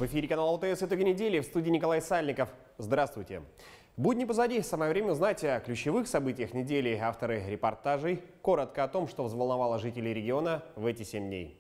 В эфире канала ОТС «Итоги недели», в студии Николай Сальников. Здравствуйте. Будни позади, самое время узнать о ключевых событиях недели. Авторы репортажей коротко о том, что взволновало жителей региона в эти 7 дней.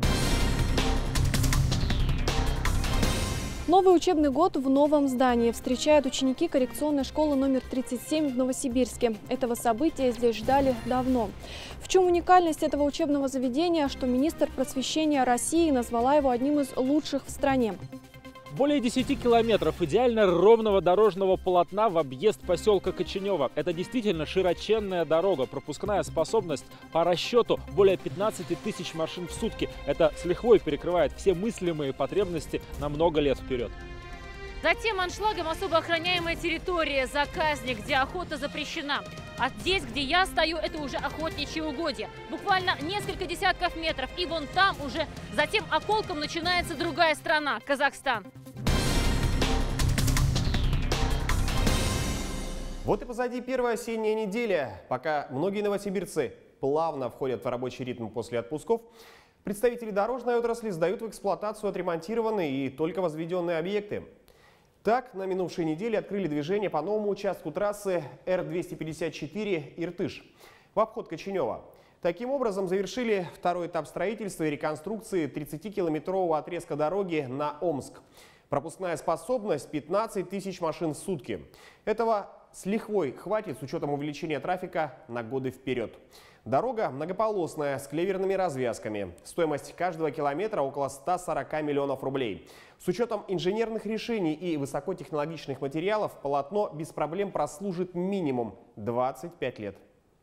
Новый учебный год в новом здании встречают ученики коррекционной школы номер 37 в Новосибирске. Этого события здесь ждали давно. В чем уникальность этого учебного заведения, что министр просвещения России назвала его одним из лучших в стране. Более 10 километров идеально ровного дорожного полотна в объезд поселка Коченево. Это действительно широченная дорога. Пропускная способность по расчету более 15 тысяч машин в сутки. Это с лихвой перекрывает все мыслимые потребности на много лет вперед. Затем аншлагом особо охраняемая территория, заказник, где охота запрещена. А здесь, где я стою, это уже охотничьи угодья. Буквально несколько десятков метров. И вон там уже затем околком начинается другая страна – Казахстан. Вот и позади первая осенняя неделя. Пока многие новосибирцы плавно входят в рабочий ритм после отпусков, представители дорожной отрасли сдают в эксплуатацию отремонтированные и только возведенные объекты. Так, на минувшей неделе открыли движение по новому участку трассы Р-254 Иртыш в обход Коченева. Таким образом, завершили второй этап строительства и реконструкции 30-километрового отрезка дороги на Омск. Пропускная способность 15 тысяч машин в сутки. Этого с лихвой хватит с учетом увеличения трафика на годы вперед. Дорога многополосная, с клеверными развязками. Стоимость каждого километра около 140 миллионов рублей. С учетом инженерных решений и высокотехнологичных материалов полотно без проблем прослужит минимум 25 лет.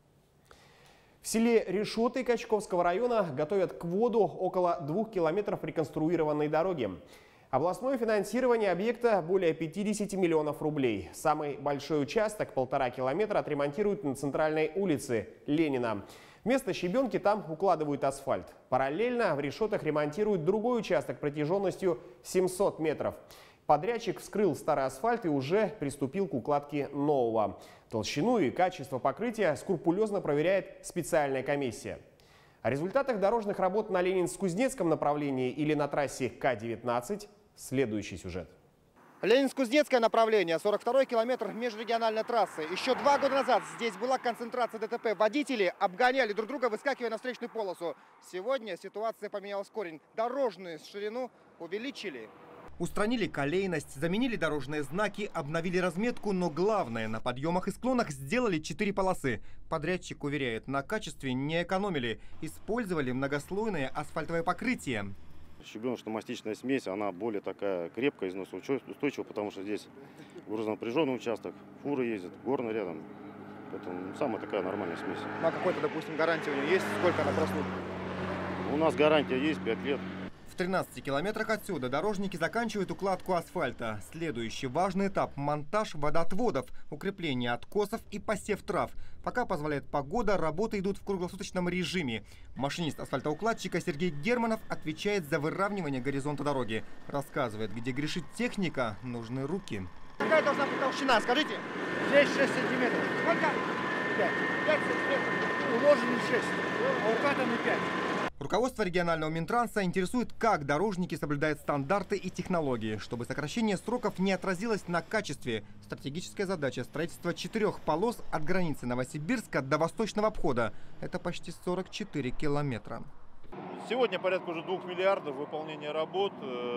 В селе Решоты Качковского района готовят к вводу около 2 километров реконструированной дороги. Областное финансирование объекта более 50 миллионов рублей. Самый большой участок, 1,5 километра, отремонтируют на центральной улице Ленина. Вместо щебенки там укладывают асфальт. Параллельно в Решотах ремонтируют другой участок протяженностью 700 метров. Подрядчик вскрыл старый асфальт и уже приступил к укладке нового. Толщину и качество покрытия скрупулезно проверяет специальная комиссия. О результатах дорожных работ на Ленинск-Кузнецком направлении или на трассе К-19 следующий сюжет. Ленинск-Кузнецкое направление, 42-й километр межрегиональной трассы. Еще 2 года назад здесь была концентрация ДТП. Водители обгоняли друг друга, выскакивая на встречную полосу. Сегодня ситуация поменялась в корень. Дорожную ширину увеличили. Устранили колейность, заменили дорожные знаки, обновили разметку, но главное, на подъемах и склонах сделали 4 полосы. Подрядчик уверяет, на качестве не экономили, использовали многослойное асфальтовое покрытие. Щебеночно-мастичная смесь, она более такая крепкая, износоустойчивая, потому что здесь грузонапряженный участок, фуры ездят, горно рядом. Поэтому самая такая нормальная смесь. Ну а какой-то, допустим, гарантия у нее есть? Сколько она прослужит? У нас гарантия есть 5 лет. В 13 километрах отсюда дорожники заканчивают укладку асфальта. Следующий важный этап – монтаж водоотводов, укрепление откосов и посев трав. Пока позволяет погода, работы идут в круглосуточном режиме. Машинист асфальтоукладчика Сергей Германов отвечает за выравнивание горизонта дороги. Рассказывает, где грешит техника, нужны руки. Какая должна быть толщина, скажите? Здесь 6 сантиметров. Сколько? 5. 5 сантиметров. Уложены 6, а укатаны 5. Руководство регионального Минтранса интересует, как дорожники соблюдают стандарты и технологии, чтобы сокращение сроков не отразилось на качестве. Стратегическая задача – строительство 4 полос от границы Новосибирска до восточного обхода. Это почти 44 километра. Сегодня порядка уже 2 миллиардов выполнения работ.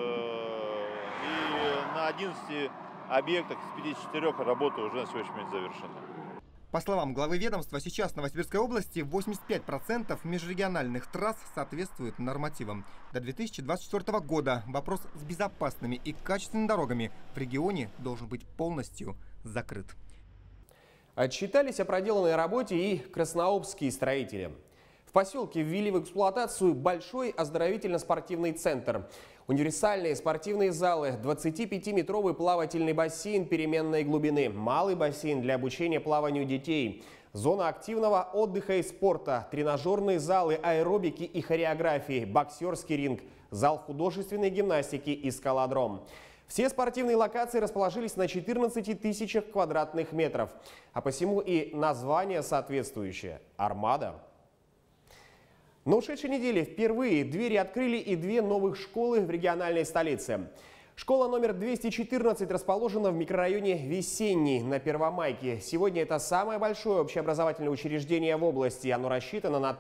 И на 11 объектах из 54 работы уже на сегодняшний момент завершены. По словам главы ведомства, сейчас в Новосибирской области 85% межрегиональных трасс соответствуют нормативам. До 2024 года вопрос с безопасными и качественными дорогами в регионе должен быть полностью закрыт. Отчитались о проделанной работе и краснообские строители. В поселке ввели в эксплуатацию большой оздоровительно-спортивный центр. Универсальные спортивные залы, 25-метровый плавательный бассейн переменной глубины, малый бассейн для обучения плаванию детей, зона активного отдыха и спорта, тренажерные залы аэробики и хореографии, боксерский ринг, зал художественной гимнастики и скалодром. Все спортивные локации расположились на 14 тысячах квадратных метров, а посему и название соответствующее – «Армада». На ушедшей неделе впервые двери открыли и 2 новых школы в региональной столице. Школа номер 214 расположена в микрорайоне Весенний на Первомайке. Сегодня это самое большое общеобразовательное учреждение в области. Оно рассчитано на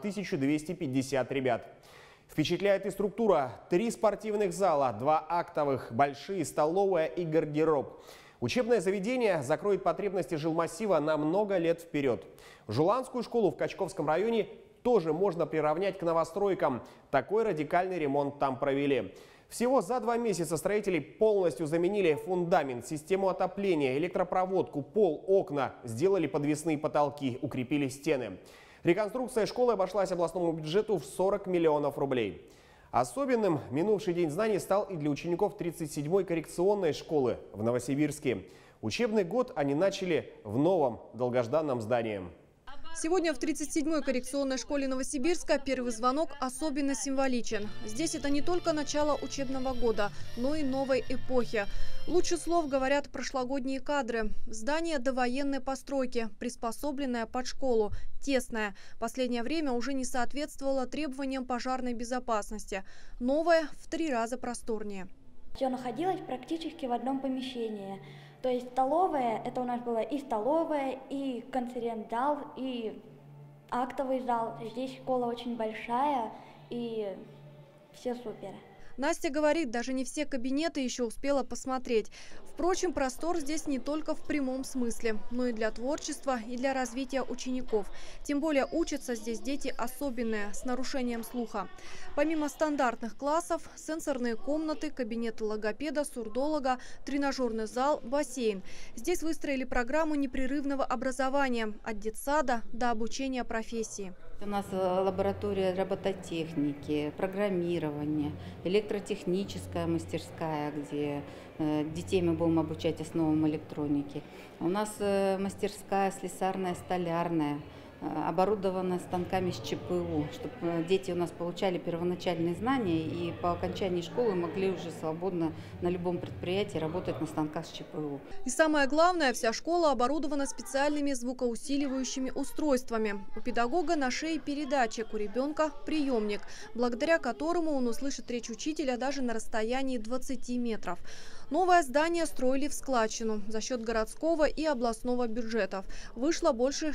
1250 ребят. Впечатляет и структура. 3 спортивных зала, 2 актовых, большие, столовая и гардероб. Учебное заведение закроет потребности жилмассива на много лет вперед. Жуланскую школу в Качковском районе тоже можно приравнять к новостройкам. Такой радикальный ремонт там провели. Всего за 2 месяца строители полностью заменили фундамент, систему отопления, электропроводку, пол, окна, сделали подвесные потолки, укрепили стены. Реконструкция школы обошлась областному бюджету в 40 миллионов рублей. Особенным минувший день знаний стал и для учеников 37-й коррекционной школы в Новосибирске. Учебный год они начали в новом долгожданном здании. Сегодня в 37-й коррекционной школе Новосибирска первый звонок особенно символичен. Здесь это не только начало учебного года, но и новой эпохи. Лучше слов говорят прошлогодние кадры. Здание довоенной постройки, приспособленное под школу, тесное. Последнее время уже не соответствовало требованиям пожарной безопасности. Новое в 3 раза просторнее. Все находилось практически в одном помещении. То есть столовая, это у нас была и столовая, и конференц-зал, и актовый зал. Здесь школа очень большая, и все супер. Настя говорит, даже не все кабинеты еще успела посмотреть. Впрочем, простор здесь не только в прямом смысле, но и для творчества, и для развития учеников. Тем более учатся здесь дети особенные, с нарушением слуха. Помимо стандартных классов, сенсорные комнаты, кабинеты логопеда, сурдолога, тренажерный зал, бассейн. Здесь выстроили программу непрерывного образования от детсада до обучения профессии. У нас лаборатория робототехники, программирования, электротехническая мастерская, где детей мы будем обучать основам электроники. У нас мастерская слесарная, столярная, оборудована станками с ЧПУ, чтобы дети у нас получали первоначальные знания и по окончании школы могли уже свободно на любом предприятии работать на станках с ЧПУ. И самое главное, вся школа оборудована специальными звукоусиливающими устройствами. У педагога на шее передатчик, у ребенка приемник, благодаря которому он услышит речь учителя даже на расстоянии 20 метров. Новое здание строили в складчину за счет городского и областного бюджетов. Вышло больше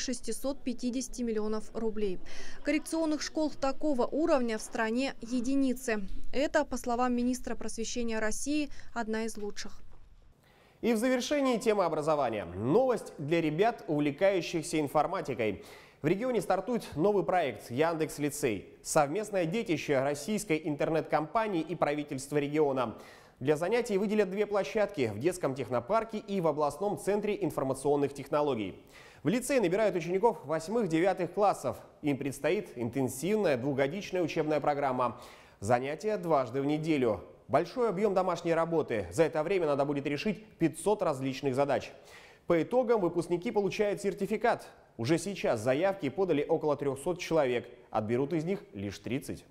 650 миллионов рублей. Коррекционных школ такого уровня в стране единицы. Это, по словам министра просвещения России, одна из лучших. И в завершении темы образования. Новость для ребят, увлекающихся информатикой. В регионе стартует новый проект «Яндекс.Лицей». Совместное детище российской интернет-компании и правительства региона. Для занятий выделят 2 площадки в детском технопарке и в областном центре информационных технологий. В лицее набирают учеников 8-9 классов. Им предстоит интенсивная двухгодичная учебная программа. Занятия дважды в неделю. Большой объем домашней работы. За это время надо будет решить 500 различных задач. По итогам выпускники получают сертификат. Уже сейчас заявки подали около 300 человек. Отберут из них лишь 30.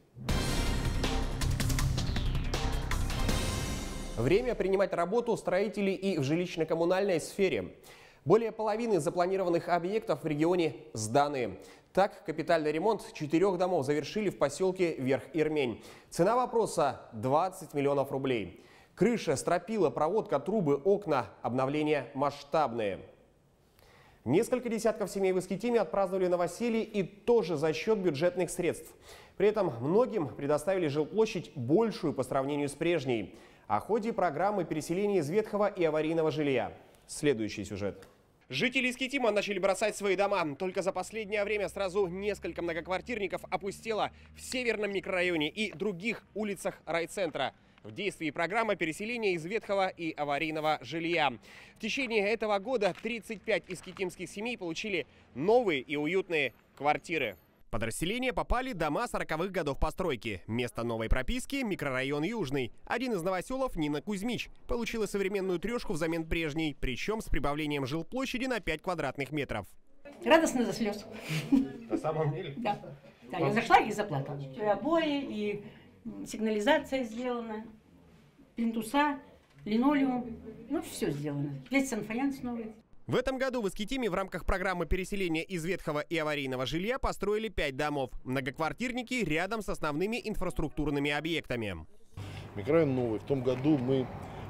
Время принимать работу строителей и в жилищно-коммунальной сфере. Более половины запланированных объектов в регионе сданы. Так, капитальный ремонт 4 домов завершили в поселке Верх-Ирмень. Цена вопроса – 20 миллионов рублей. Крыша, стропила, проводка, трубы, окна, обновления масштабные. Несколько десятков семей в Искитиме отпраздновали новоселье и тоже за счет бюджетных средств. При этом многим предоставили жилплощадь большую по сравнению с прежней. О ходе программы переселения из ветхого и аварийного жилья. Следующий сюжет. Жители Искитима начали бросать свои дома. Только за последнее время сразу несколько многоквартирников опустело в северном микрорайоне и других улицах райцентра. В действии программа переселения из ветхого и аварийного жилья. В течение этого года 35 искитимских семей получили новые и уютные квартиры. Под расселение попали дома 40-х годов постройки. Место новой прописки – микрорайон Южный. Один из новоселов, Нина Кузьмич, получила современную трешку взамен прежней, причем с прибавлением жилплощади на 5 квадратных метров. Радостно до слез. На самом деле? Да. Я зашла и заплакала. И обои, и сигнализация сделана, плинтуса, линолеум. Ну, все сделано. Весь санфаянс новый. В этом году в Искитиме в рамках программы переселения из ветхого и аварийного жилья построили 5 домов. Многоквартирники рядом с основными инфраструктурными объектами. Микрорайон новый. В том году мы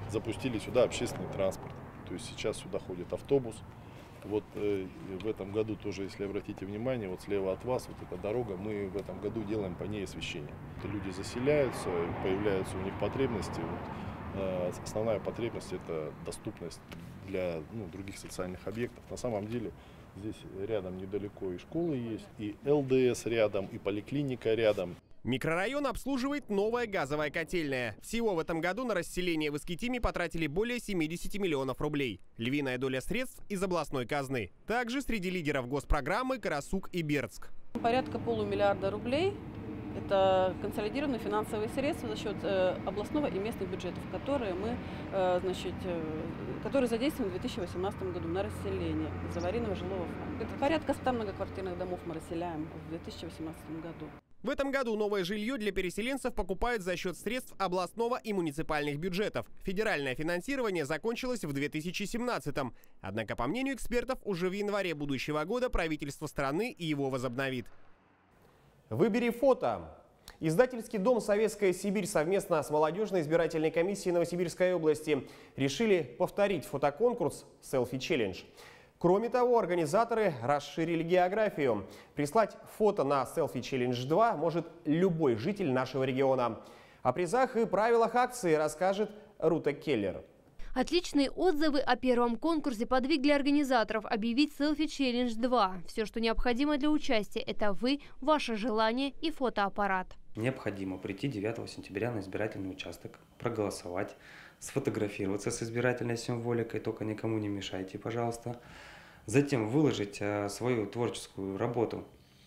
запустили сюда общественный транспорт. То есть сейчас сюда ходит автобус. Вот в этом году тоже, если обратите внимание, вот слева от вас вот эта дорога, мы в этом году делаем по ней освещение. Люди заселяются, появляются у них потребности. Вот, основная потребность — это доступность для других социальных объектов. На самом деле здесь рядом недалеко и школы есть, и ЛДС рядом, и поликлиника рядом. Микрорайон обслуживает новая газовая котельная. Всего в этом году на расселение в Искитиме потратили более 70 миллионов рублей. Львиная доля средств из областной казны. Также среди лидеров госпрограммы Карасук и Бердск. Порядка полумиллиарда рублей. Это консолидированные финансовые средства за счет областного и местных бюджетов, которые мы, которые задействованы в 2018 году на расселение из аварийного жилого фонда. Это порядка 100 многоквартирных домов мы расселяем в 2018 году. В этом году новое жилье для переселенцев покупают за счет средств областного и муниципальных бюджетов. Федеральное финансирование закончилось в 2017-м. Однако, по мнению экспертов, уже в январе будущего года правительство страны его возобновит. Выбери фото. Издательский дом «Советская Сибирь» совместно с молодежной избирательной комиссией Новосибирской области решили повторить фотоконкурс «Селфи-челлендж». Кроме того, организаторы расширили географию. Прислать фото на Selfie Challenge 2 может любой житель нашего региона. О призах и правилах акции расскажет Рута Келлер. Отличные отзывы о первом конкурсе подвигли организаторов объявить Selfie Challenge 2. Все, что необходимо для участия, это вы, ваше желание и фотоаппарат. Необходимо прийти 9 сентября на избирательный участок, проголосовать, сфотографироваться с избирательной символикой, только никому не мешайте, пожалуйста. Затем выложить свою творческую работу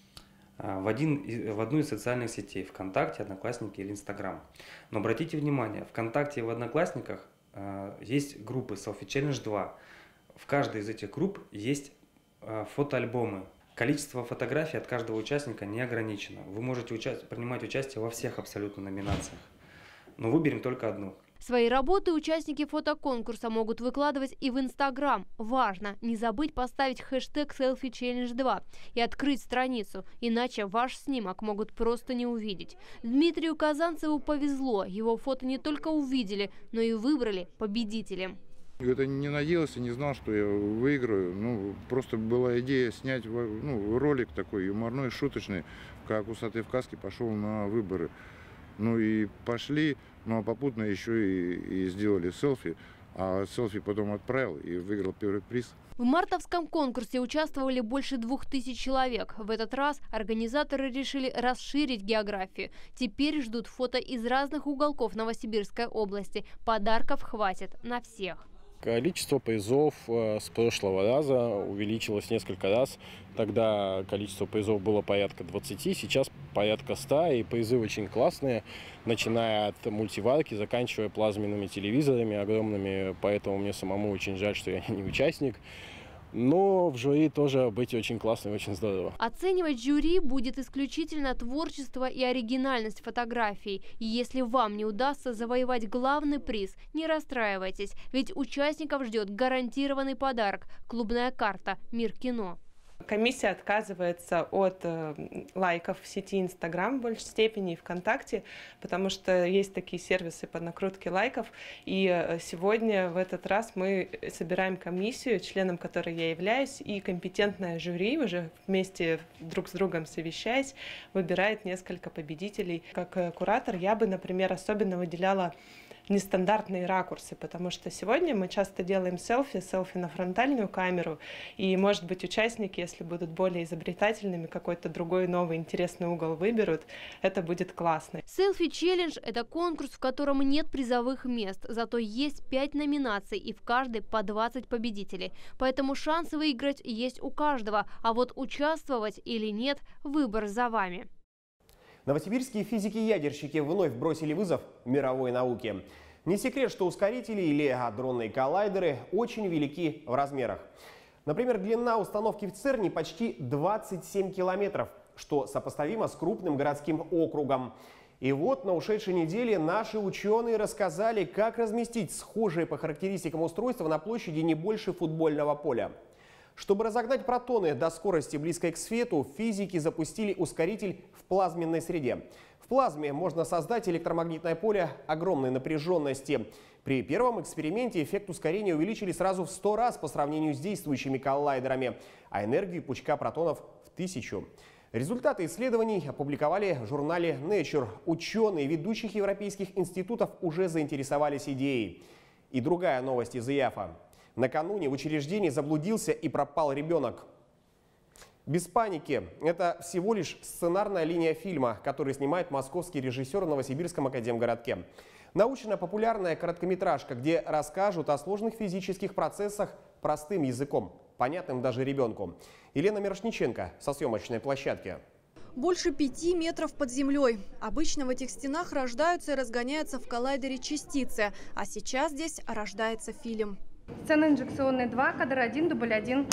в одну из социальных сетей – ВКонтакте, Одноклассники или Инстаграм. Но обратите внимание, ВКонтакте и в Одноклассниках есть группы Selfie Challenge 2. В каждой из этих групп есть фотоальбомы. Количество фотографий от каждого участника не ограничено. Вы можете принимать участие во всех абсолютно номинациях. Но выберем только одну. Свои работы участники фотоконкурса могут выкладывать и в Инстаграм. Важно не забыть поставить хэштег Selfie Challenge 2 и открыть страницу, иначе ваш снимок могут просто не увидеть. Дмитрию Казанцеву повезло, его фото не только увидели, но и выбрали победителем. Это не надеялся, не знал, что я выиграю. Просто была идея снять ролик такой юморной, шуточный, как «Усатый в каске» пошел на выборы. И пошли, а попутно еще и сделали селфи. А селфи потом отправил и выиграл первый приз. В мартовском конкурсе участвовали больше 2000 человек. В этот раз организаторы решили расширить географию. Теперь ждут фото из разных уголков Новосибирской области. Подарков хватит на всех. Количество призов с прошлого раза увеличилось несколько раз. Тогда количество призов было порядка 20, сейчас порядка 100. И призы очень классные, начиная от мультиварки, заканчивая плазменными телевизорами огромными. Поэтому мне самому очень жаль, что я не участник. Но в жюри тоже быть очень классно и очень здорово. Оценивать жюри будет исключительно творчество и оригинальность фотографий. И если вам не удастся завоевать главный приз, не расстраивайтесь, ведь участников ждет гарантированный подарок – клубная карта «Мир кино». Комиссия отказывается от лайков в сети Инстаграм в большей степени и ВКонтакте, потому что есть такие сервисы по накрутке лайков. И сегодня в этот раз мы собираем комиссию, членом которой я являюсь, и компетентное жюри, уже вместе друг с другом совещаясь, выбирает несколько победителей. Как куратор я бы, например, особенно выделяла нестандартные ракурсы, потому что сегодня мы часто делаем селфи на фронтальную камеру, и, может быть, участники, если будут более изобретательными, какой-то другой новый интересный угол выберут, это будет классно. Selfie Challenge – это конкурс, в котором нет призовых мест, зато есть 5 номинаций, и в каждой по 20 победителей. Поэтому шансы выиграть есть у каждого, а вот участвовать или нет – выбор за вами. Новосибирские физики-ядерщики вновь бросили вызов мировой науке. Не секрет, что ускорители или адронные коллайдеры очень велики в размерах. Например, длина установки в ЦЕРНе почти 27 километров, что сопоставимо с крупным городским округом. И вот на ушедшей неделе наши ученые рассказали, как разместить схожие по характеристикам устройства на площади не больше футбольного поля. Чтобы разогнать протоны до скорости, близкой к свету, физики запустили ускоритель в плазменной среде. В плазме можно создать электромагнитное поле огромной напряженности. При первом эксперименте эффект ускорения увеличили сразу в 100 раз по сравнению с действующими коллайдерами, а энергию пучка протонов в 1000. Результаты исследований опубликовали в журнале Nature. Ученые ведущих европейских институтов уже заинтересовались идеей. И другая новость из ИАФа. Накануне в учреждении заблудился и пропал ребенок. Без паники. Это всего лишь сценарная линия фильма, который снимает московский режиссер в Новосибирском академгородке. Научно-популярная короткометражка, где расскажут о сложных физических процессах простым языком, понятным даже ребенку. Елена Мирошниченко со съемочной площадки. Больше 5 метров под землей. Обычно в этих стенах рождаются и разгоняются в коллайдере частицы. А сейчас здесь рождается фильм. Сцена инжекционная 2, кадр 1, дубль 1.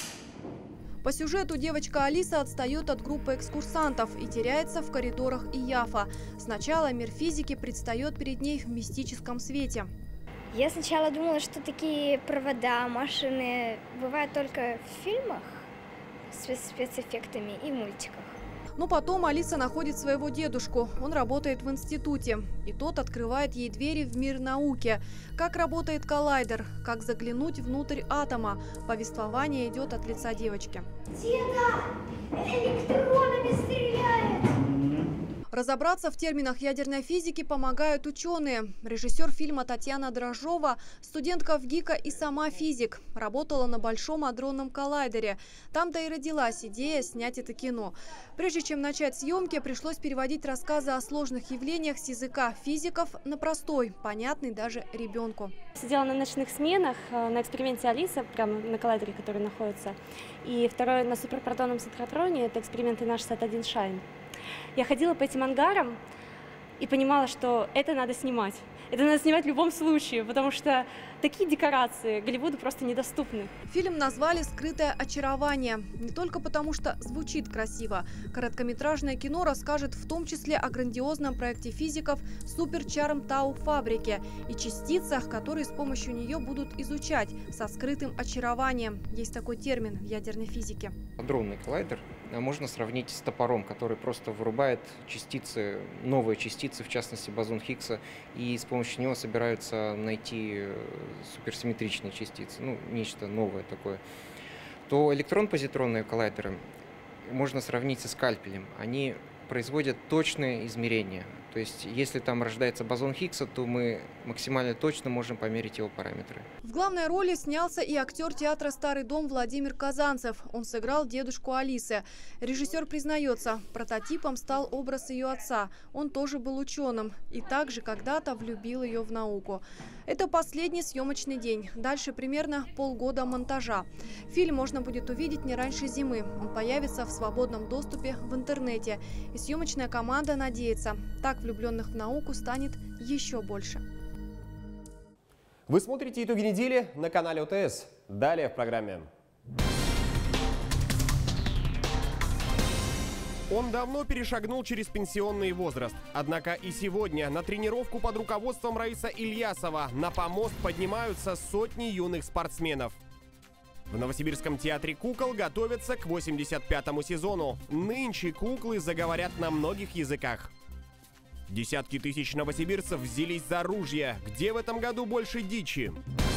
По сюжету девочка Алиса отстает от группы экскурсантов и теряется в коридорах ИЯФа. Сначала мир физики предстает перед ней в мистическом свете. Я сначала думала, что такие провода, машины бывают только в фильмах с спецэффектами и мультиках. Но потом Алиса находит своего дедушку. Он работает в институте. И тот открывает ей двери в мир науки. Как работает коллайдер, как заглянуть внутрь атома. Повествование идет от лица девочки. Деда, электронами стреляет! Разобраться в терминах ядерной физики помогают ученые. Режиссер фильма Татьяна Дрожжова, студентка ВГИКа и сама физик. Работала на Большом адронном коллайдере. Там-то и родилась идея снять это кино. Прежде чем начать съемки, пришлось переводить рассказы о сложных явлениях с языка физиков на простой, понятный даже ребенку. Сидела на ночных сменах на эксперименте Алиса, прямо на коллайдере, который находится. И второй на суперпротонном синхротроне, это эксперименты N61 Shine. Я ходила по этим ангарам и понимала, что это надо снимать. Это надо снимать в любом случае, потому что такие декорации Голливуду просто недоступны. Фильм назвали «Скрытое очарование». Не только потому, что звучит красиво. Короткометражное кино расскажет в том числе о грандиозном проекте физиков «Суперчарм Тау-фабрики» и частицах, которые с помощью нее будут изучать со скрытым очарованием. Есть такой термин в ядерной физике. Адронный коллайдер можно сравнить с топором, который просто вырубает частицы, новые частицы, в частности бозон Хиггса, и с помощью него собираются найти суперсимметричные частицы, ну, нечто новое такое. То электрон-позитронные коллайдеры можно сравнить со скальпелем. Они производят точные измерения. То есть, если там рождается бозон Хиггса, то мы максимально точно можем померить его параметры. В главной роли снялся и актер театра «Старый дом» Владимир Казанцев. Он сыграл дедушку Алисы. Режиссер признается, прототипом стал образ ее отца. Он тоже был ученым и также когда-то влюбил ее в науку. Это последний съемочный день. Дальше примерно полгода монтажа. Фильм можно будет увидеть не раньше зимы. Он появится в свободном доступе в интернете. И съемочная команда надеется, так влюбленных в науку станет еще больше. Вы смотрите «Итоги недели» на канале ОТС. Далее в программе. Он давно перешагнул через пенсионный возраст. Однако и сегодня на тренировку под руководством Раиса Ильясова на помост поднимаются сотни юных спортсменов. В Новосибирском театре кукол готовятся к 85-му сезону. Нынче куклы заговорят на многих языках. Десятки тысяч новосибирцев взялись за ружья. Где в этом году больше дичи?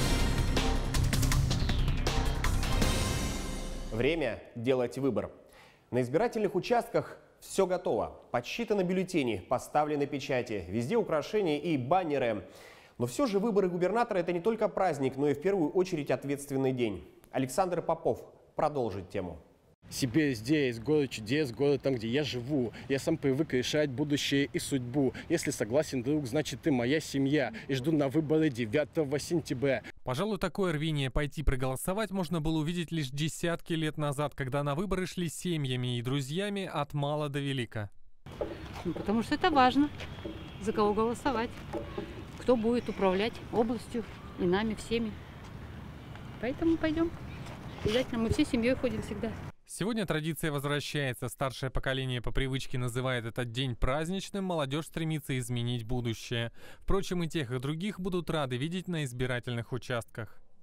Время делать выбор. На избирательных участках все готово. Подсчитаны бюллетени, поставлены печати, везде украшения и баннеры. Но все же выборы губернатора – это не только праздник, но и в первую очередь ответственный день. Александр Попов продолжит тему. Сибирь здесь, город чудес, город там, где я живу. Я сам привык решать будущее и судьбу. Если согласен, друг, значит ты моя семья. И жду на выборы 9 сентября. Пожалуй, такое рвение пойти проголосовать можно было увидеть лишь десятки лет назад, когда на выборы шли семьями и друзьями от мала до велика. Потому что это важно, за кого голосовать, кто будет управлять областью и нами всеми. Поэтому пойдем. Обязательно мы всей семьей ходим всегда. Сегодня традиция возвращается. Старшее поколение по привычке называет этот день праздничным, молодежь стремится изменить будущее. Впрочем, и тех, и других будут рады видеть на избирательных участках.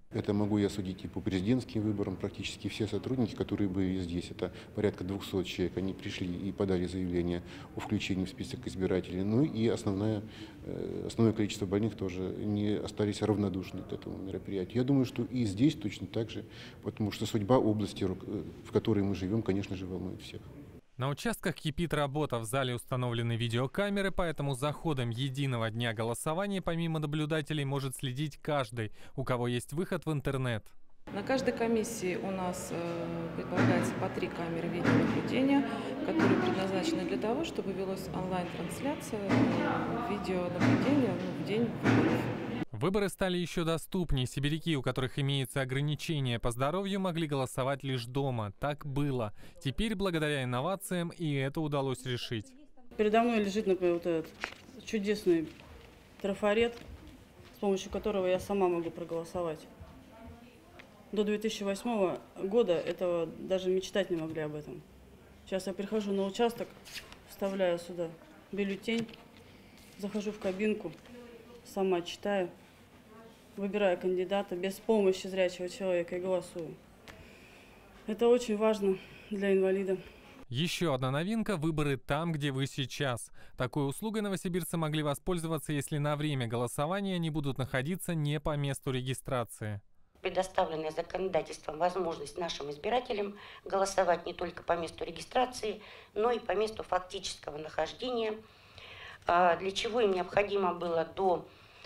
Это могу я судить и по президентским выборам. Практически все сотрудники, которые были здесь, это порядка 200 человек, они пришли и подали заявление о включении в список избирателей. Ну и основное количество больных тоже не остались равнодушны к этому мероприятию. Я думаю, что и здесь точно так же, потому что судьба области, в которой мы живем, конечно же, волнует всех. На участках кипит работа, в зале установлены видеокамеры, поэтому за ходом единого дня голосования помимо наблюдателей может следить каждый, у кого есть выход в интернет. На каждой комиссии у нас предполагается по 3 камеры видеонаблюдения, которые предназначены для того, чтобы велась онлайн-трансляция видеонаблюдения в день выборов. Выборы стали еще доступнее. Сибиряки, у которых имеются ограничения по здоровью, могли голосовать лишь дома. Так было. Теперь, благодаря инновациям, и это удалось решить. Передо мной лежит, например, вот этот чудесный трафарет, с помощью которого я сама могу проголосовать. До 2008 года этого даже мечтать не могли об этом. Сейчас я прихожу на участок, вставляю сюда бюллетень, захожу в кабинку, сама читаю, выбираю кандидата без помощи зрячего человека и голосую. Это очень важно для инвалида. Еще одна новинка – выборы там, где вы сейчас. Такой услугой новосибирцы могли воспользоваться, если на время голосования они будут находиться не по месту регистрации. Предоставленная законодательством возможность нашим избирателям голосовать не только по месту регистрации, но и по месту фактического нахождения, для чего им необходимо было до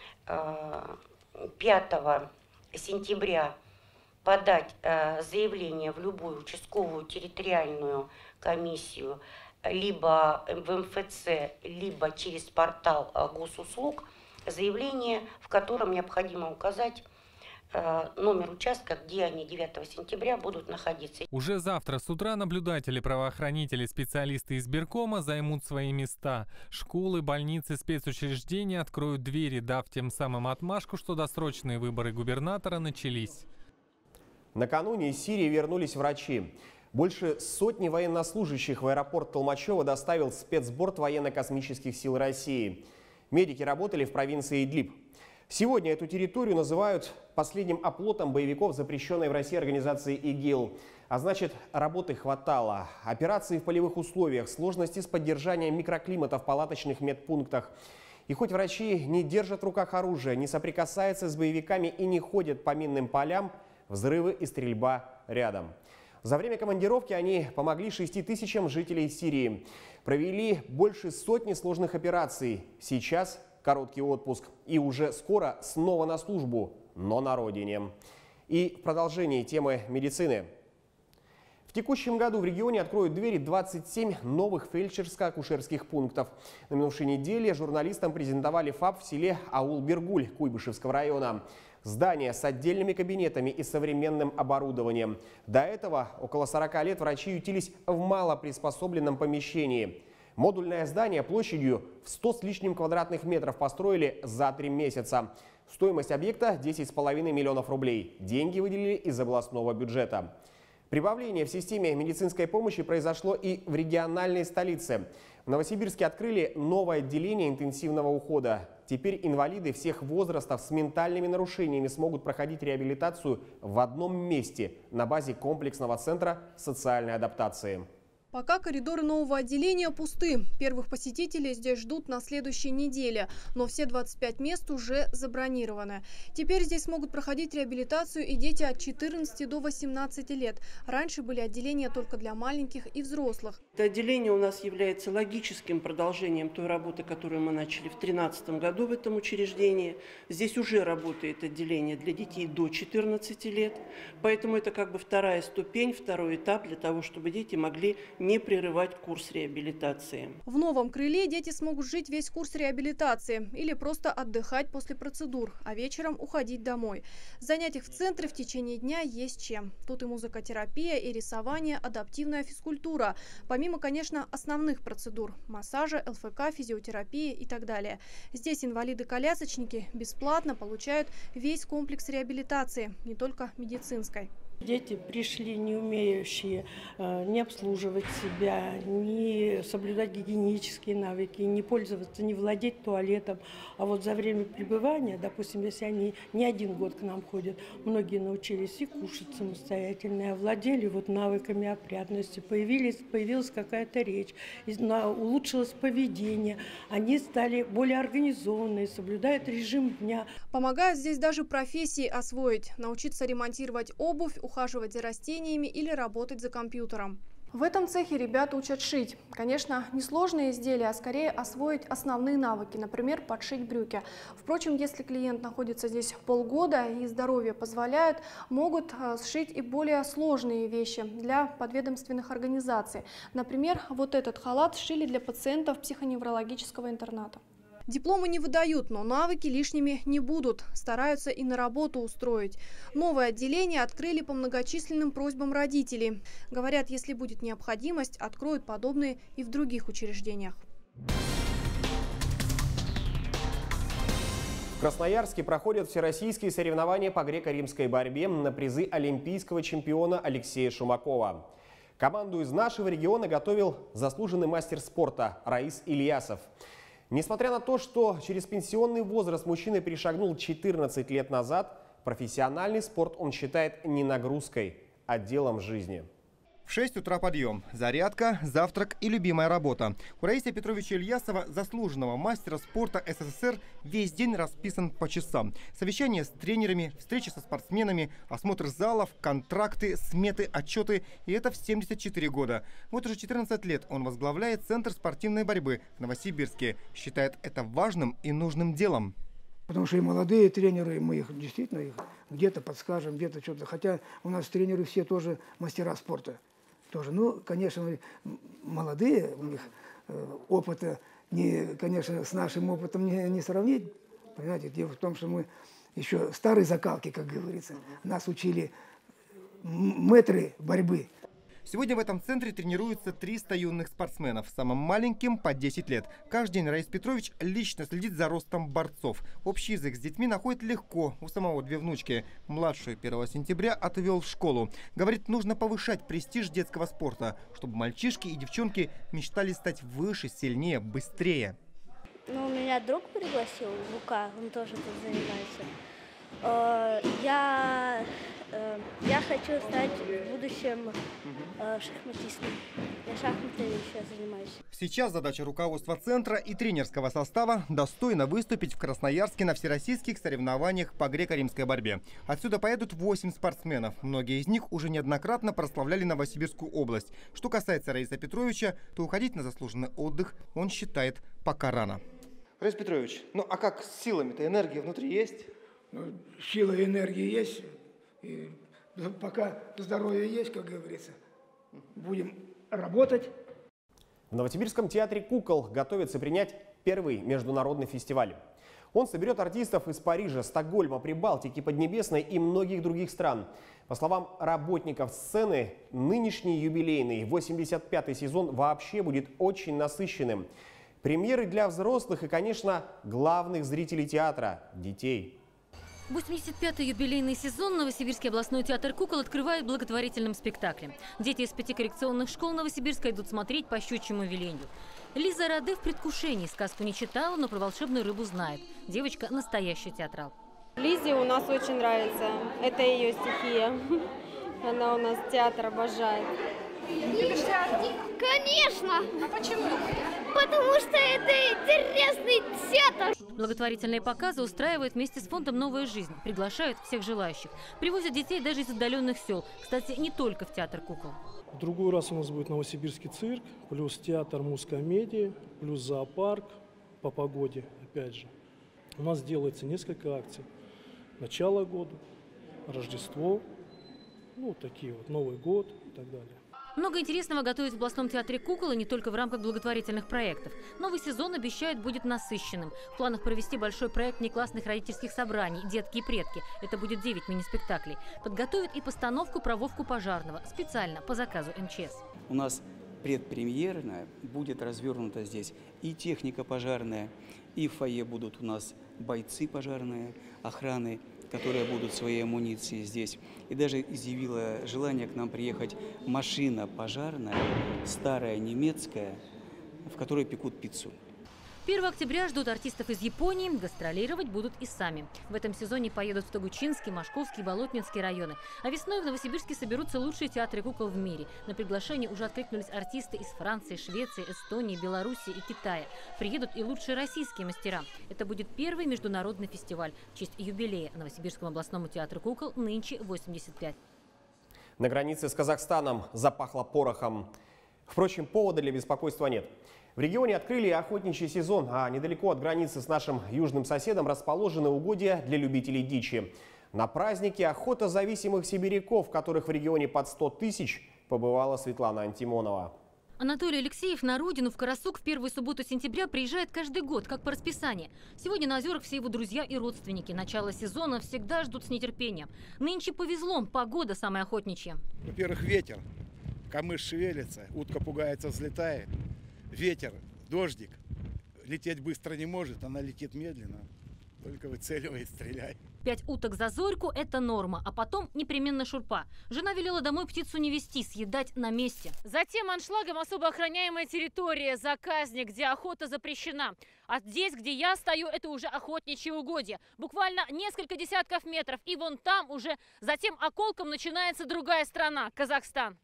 5 сентября подать заявление в любую участковую территориальную комиссию, либо в МФЦ, либо через портал госуслуг, заявление, в котором необходимо указать номер участка, где они 9 сентября будут находиться. Уже завтра с утра наблюдатели, правоохранители, специалисты избиркома займут свои места. Школы, больницы, спецучреждения откроют двери, дав тем самым отмашку, что досрочные выборы губернатора начались. Накануне из Сирии вернулись врачи. Больше сотни военнослужащих в аэропорт Толмачево доставил спецборд военно-космических сил России. Медики работали в провинции Идлиб. Сегодня эту территорию называют последним оплотом боевиков, запрещенной в России организации ИГИЛ. А значит, работы хватало. Операции в полевых условиях, сложности с поддержанием микроклимата в палаточных медпунктах. И хоть врачи не держат в руках оружие, не соприкасаются с боевиками и не ходят по минным полям, взрывы и стрельба рядом. За время командировки они помогли 6 тысячам жителей Сирии. Провели больше сотни сложных операций. Сейчас короткий отпуск. И уже скоро снова на службу, но на родине. И в продолжении темы медицины. В текущем году в регионе откроют двери 27 новых фельдшерско-акушерских пунктов. На минувшей неделе журналистам презентовали ФАП в селе Аул-Бергуль Куйбышевского района. Здание с отдельными кабинетами и современным оборудованием. До этого около 40 лет врачи ютились в малоприспособленном помещении. Модульное здание площадью в 100 с лишним квадратных метров построили за 3 месяца. Стоимость объекта 10,5 миллионов рублей. Деньги выделили из областного бюджета. Прибавление в системе медицинской помощи произошло и в региональной столице. В Новосибирске открыли новое отделение интенсивного ухода. Теперь инвалиды всех возрастов с ментальными нарушениями смогут проходить реабилитацию в одном месте на базе комплексного центра социальной адаптации. Пока коридоры нового отделения пусты. Первых посетителей здесь ждут на следующей неделе. Но все 25 мест уже забронированы. Теперь здесь смогут проходить реабилитацию и дети от 14 до 18 лет. Раньше были отделения только для маленьких и взрослых. Это отделение у нас является логическим продолжением той работы, которую мы начали в 2013 году в этом учреждении. Здесь уже работает отделение для детей до 14 лет. Поэтому это как бы вторая ступень, второй этап для того, чтобы дети могли не прерывать курс реабилитации. В новом крыле дети смогут жить весь курс реабилитации или просто отдыхать после процедур, а вечером уходить домой. Занять их в центре в течение дня есть чем. Тут и музыкотерапия, и рисование, адаптивная физкультура. Помимо, конечно, основных процедур – массажа, ЛФК, физиотерапии и так далее. Здесь инвалиды-колясочники бесплатно получают весь комплекс реабилитации, не только медицинской. Дети пришли не умеющие не обслуживать себя, не соблюдать гигиенические навыки, не пользоваться, не владеть туалетом. А вот за время пребывания, допустим, если они не 1 год к нам ходят, многие научились и кушать самостоятельно, и овладели вот навыками опрятности, появилась какая-то речь, улучшилось поведение, они стали более организованные, соблюдают режим дня. Помогают здесь даже профессии освоить, научиться ремонтировать обувь, ухаживать за растениями или работать за компьютером. В этом цехе ребята учат шить. Конечно, не сложные изделия, а скорее освоить основные навыки, например, подшить брюки. Впрочем, если клиент находится здесь полгода и здоровье позволяет, могут сшить и более сложные вещи для подведомственных организаций. Например, вот этот халат сшили для пациентов психоневрологического интерната. Дипломы не выдают, но навыки лишними не будут. Стараются и на работу устроить. Новое отделение открыли по многочисленным просьбам родителей. Говорят, если будет необходимость, откроют подобные и в других учреждениях. В Красноярске проходят всероссийские соревнования по греко-римской борьбе на призы олимпийского чемпиона Алексея Шумакова. Команду из нашего региона готовил заслуженный мастер спорта Раис Ильясов. Несмотря на то, что через пенсионный возраст мужчина перешагнул 14 лет назад, профессиональный спорт он считает не нагрузкой, а делом жизни. В 6 утра подъем, зарядка, завтрак и любимая работа. У Раиса Петровича Ильясова, заслуженного мастера спорта СССР, весь день расписан по часам. Совещания с тренерами, встречи со спортсменами, осмотр залов, контракты, сметы, отчеты. И это в 74 года. Вот уже 14 лет он возглавляет Центр спортивной борьбы в Новосибирске. Считает это важным и нужным делом. Потому что и молодые тренеры, мы их действительно где-то подскажем, где-то что-то. Хотя у нас тренеры все тоже мастера спорта. Тоже. Ну, конечно, молодые, у них опыта, конечно, с нашим опытом не сравнить. Понимаете, дело в том, что мы еще старой закалки, как говорится. Нас учили мэтры борьбы. Сегодня в этом центре тренируются 300 юных спортсменов. Самым маленьким по 10 лет. Каждый день Раис Петрович лично следит за ростом борцов. Общий язык с детьми находит легко. У самого 2 внучки. Младшую 1 сентября отвел в школу. Говорит, нужно повышать престиж детского спорта, чтобы мальчишки и девчонки мечтали стать выше, сильнее, быстрее. Ну, меня друг пригласил, Лука, он тоже тут занимается. Я хочу стать в будущем шахматистом. Я шахматами сейчас занимаюсь. Сейчас задача руководства центра и тренерского состава достойно выступить в Красноярске на всероссийских соревнованиях по греко-римской борьбе. Отсюда поедут 8 спортсменов. Многие из них уже неоднократно прославляли Новосибирскую область. Что касается Раиса Петровича, то уходить на заслуженный отдых он считает пока рано. Раис Петрович, ну а как с силами-то? Энергия внутри есть? Ну, сила и энергия есть. И пока здоровье есть, как говорится, будем работать. В Новосибирском театре кукол готовится принять первый международный фестиваль. Он соберет артистов из Парижа, Стокгольма, Прибалтики, Поднебесной и многих других стран. По словам работников сцены, нынешний юбилейный 85-й сезон вообще будет очень насыщенным. Премьеры для взрослых и, конечно, главных зрителей театра – детей. 85-й юбилейный сезон Новосибирский областной театр кукол открывает благотворительным спектаклем. Дети из 5 коррекционных школ Новосибирска идут смотреть по щучьему велению. Лиза Раде в предвкушении. Сказку не читала, но про волшебную рыбу знает. Девочка – настоящий театрал. Лизе у нас очень нравится. Это ее стихия. Она у нас театр обожает. Любишь театр? Конечно! А почему? Потому что это интересный театр. Благотворительные показы устраивают вместе с фондом «Новая жизнь». Приглашают всех желающих. Привозят детей даже из отдаленных сел. Кстати, не только в театр кукол. В другой раз у нас будет Новосибирский цирк, плюс театр мускомедии, плюс зоопарк по погоде, опять же. У нас делается несколько акций. Начало года, Рождество, ну такие вот, Новый год и так далее. Много интересного готовят в областном театре кукол и не только в рамках благотворительных проектов. Новый сезон, обещают, будет насыщенным. В планах провести большой проект внеклассных родительских собраний «Детки и предки». Это будет 9 мини-спектаклей. Подготовят и постановку про Вовку Пожарного. Специально по заказу МЧС. У нас предпремьерная будет развернута здесь и техника пожарная, и в фойе будут у нас бойцы пожарные, охраны, которые будут своей амуниции здесь. И даже изъявила желание к нам приехать машина пожарная, старая немецкая, в которой пекут пиццу. 1 октября ждут артистов из Японии, гастролировать будут и сами. В этом сезоне поедут в Тогучинский, Машковский, Болотнинский районы. А весной в Новосибирске соберутся лучшие театры кукол в мире. На приглашение уже откликнулись артисты из Франции, Швеции, Эстонии, Беларуси и Китая. Приедут и лучшие российские мастера. Это будет первый международный фестиваль в честь юбилея Новосибирскому областному театру кукол нынче 85. На границе с Казахстаном запахло порохом. Впрочем, повода для беспокойства нет. В регионе открыли охотничий сезон, а недалеко от границы с нашим южным соседом расположены угодья для любителей дичи. На празднике охота зависимых сибиряков, которых в регионе под 100 тысяч, побывала Светлана Антимонова. Анатолий Алексеев на родину в Карасук в первую субботу сентября приезжает каждый год, как по расписанию. Сегодня на озерах все его друзья и родственники. Начало сезона всегда ждут с нетерпением. Нынче повезло, погода самая охотничья. Во-первых, ветер, камыш шевелится, утка пугается, взлетает. Ветер, дождик. Лететь быстро не может, она летит медленно. Только выцеливай, стреляй. 5 уток за зорьку – это норма, а потом непременно шурпа. Жена велела домой птицу не везти, съедать на месте. Затем аншлагом особо охраняемая территория, заказник, где охота запрещена. А здесь, где я стою, это уже охотничьи угодья. Буквально несколько десятков метров. И вон там уже затем околком начинается другая страна – Казахстан.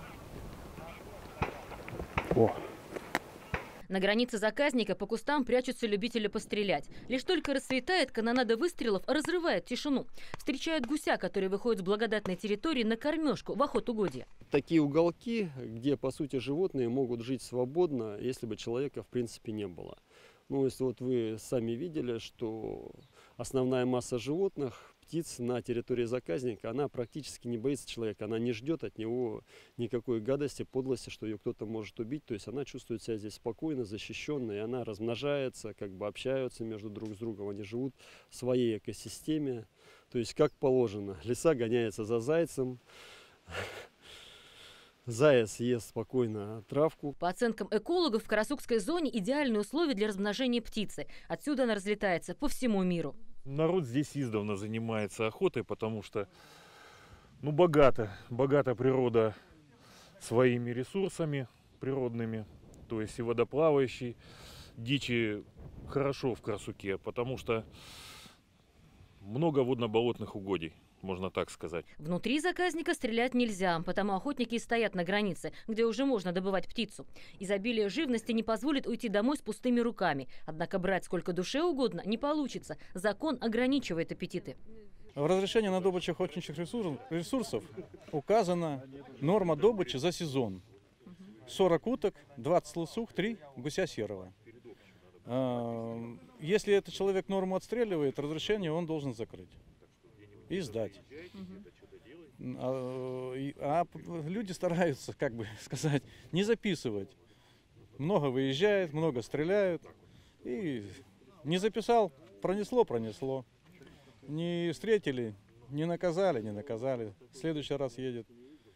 О. На границе заказника по кустам прячутся любители пострелять. Лишь только рассветает, канонада выстрелов разрывает тишину. Встречают гуся, который выходит с благодатной территории на кормежку в охотугодье. Такие уголки, где, по сути, животные могут жить свободно, если бы человека, в принципе, не было. Ну, если вот вы сами видели, что основная масса животных, птиц на территории заказника, она практически не боится человека, она не ждет от него никакой гадости, подлости, что ее кто-то может убить. То есть она чувствует себя здесь спокойно, защищенной, она размножается, как бы общаются между друг с другом, они живут в своей экосистеме. То есть как положено, лиса гоняется за зайцем, заяц ест спокойно травку. По оценкам экологов, в Карасукской зоне идеальные условия для размножения птицы. Отсюда она разлетается по всему миру. Народ здесь издавна занимается охотой, потому что богата природа своими ресурсами природными, то есть и водоплавающей. Дичи хорошо в Карасуке, потому что много водно-болотных угодий, можно так сказать. Внутри заказника стрелять нельзя, потому охотники и стоят на границе, где уже можно добывать птицу. Изобилие живности не позволит уйти домой с пустыми руками. Однако брать сколько душе угодно не получится. Закон ограничивает аппетиты. В разрешении на добычу охотничьих ресурсов указана норма добычи за сезон. 40 уток, 20 лысух, 3 гуся серого. Если этот человек норму отстреливает, разрешение он должен закрыть и сдать. А люди стараются, как бы сказать, не записывать. Много выезжает, много стреляют. И не записал, пронесло. Не встретили, не наказали. В следующий раз едет.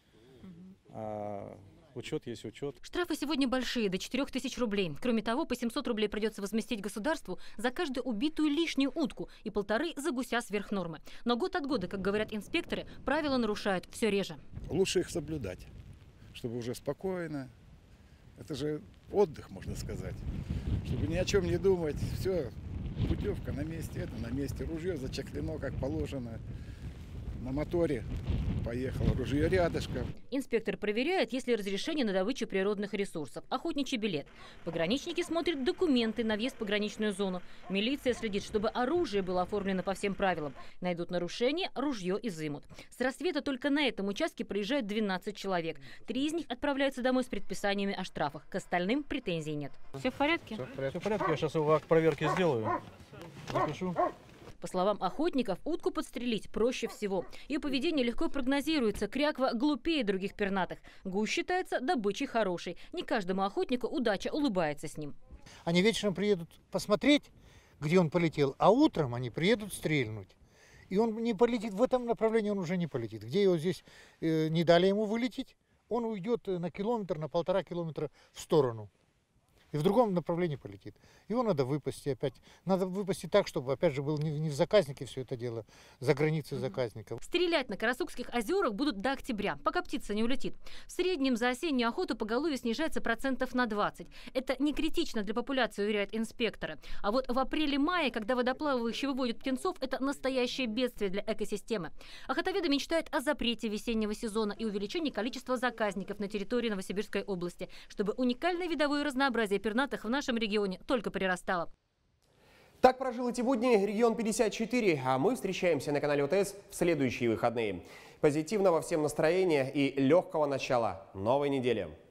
А учет есть учет. Штрафы сегодня большие, до 4000 рублей. Кроме того, по 700 рублей придется возместить государству за каждую убитую лишнюю утку и 1,5 за гуся сверх нормы. Но год от года, как говорят инспекторы, правила нарушают все реже. Лучше их соблюдать, чтобы уже спокойно. Это же отдых, можно сказать. Чтобы ни о чем не думать. Все, путевка на месте, это на месте. Ружье зачехлено, как положено. На моторе поехало, ружье рядышком. Инспектор проверяет, есть ли разрешение на добычу природных ресурсов. Охотничий билет. Пограничники смотрят документы на въезд в пограничную зону. Милиция следит, чтобы оружие было оформлено по всем правилам. Найдут нарушение, ружье изымут. С рассвета только на этом участке проезжают 12 человек. 3 из них отправляются домой с предписаниями о штрафах. К остальным претензий нет. Все в порядке? Все в порядке. Я сейчас акт проверки сделаю. Запишу. По словам охотников, утку подстрелить проще всего. Ее поведение легко прогнозируется. Кряква глупее других пернатых. Гусь считается добычей хорошей. Не каждому охотнику удача улыбается с ним. Они вечером приедут посмотреть, где он полетел, а утром они приедут стрельнуть. И он не полетит в этом направлении, он уже не полетит. Где его здесь не дали ему вылететь, он уйдет на километр, на 1,5 километра в сторону. и в другом направлении полетит. Его надо выпасти опять. Надо выпасти так, чтобы, опять же, был не в заказнике все это дело, за границей заказников. Стрелять на Карасукских озерах будут до октября, пока птица не улетит. В среднем за осеннюю охоту поголовье снижается процентов на 20. Это не критично для популяции, уверяют инспекторы. А вот в апреле-мае, когда водоплавающие выводят птенцов, это настоящее бедствие для экосистемы. Охотоведы мечтают о запрете весеннего сезона и увеличении количества заказников на территории Новосибирской области, чтобы уникальное видовое разнообразие пернатых в нашем регионе только прирастало. Так прожил эти будни регион 54, а мы встречаемся на канале ОТС в следующие выходные. Позитивного всем настроения и легкого начала новой недели.